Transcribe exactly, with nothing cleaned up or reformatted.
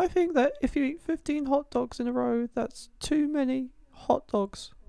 I think that if you eat fifteen hot dogs in a row, that's too many hot dogs.